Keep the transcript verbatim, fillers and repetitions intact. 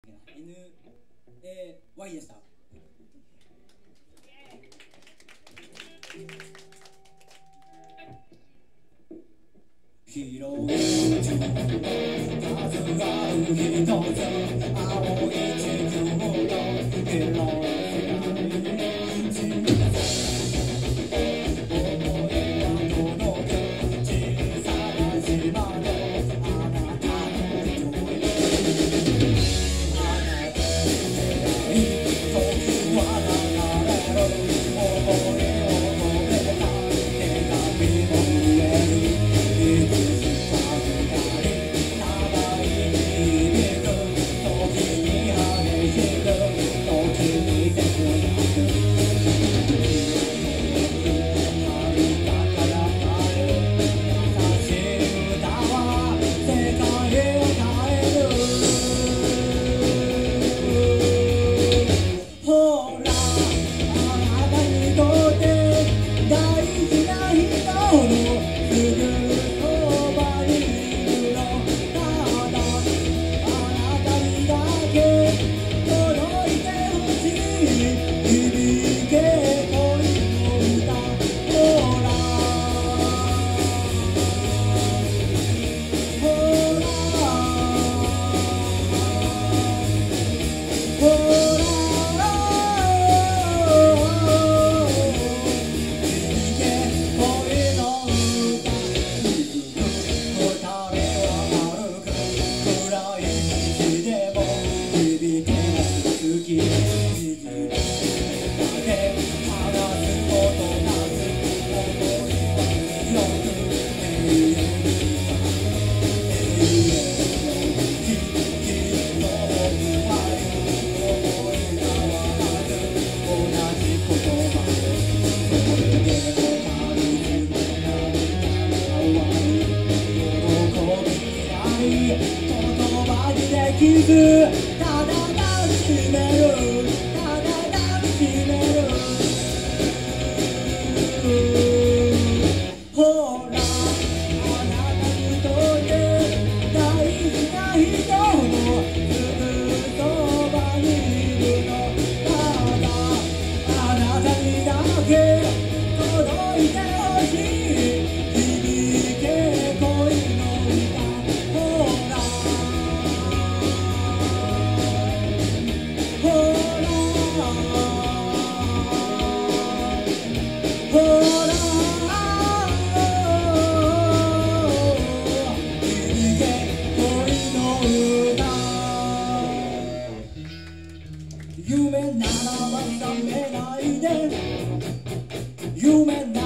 エヌエーワイ でした。広い宇宙の数がある一つ、青い地球の広い世界。ただ抱きしめる、ただ抱きしめる。ほら、あなたにとって大事な人のすぐそばにいるの。ただあなたにだけ届いてほしい。響け恋の歌。ほら夢ならば覚めないで、夢な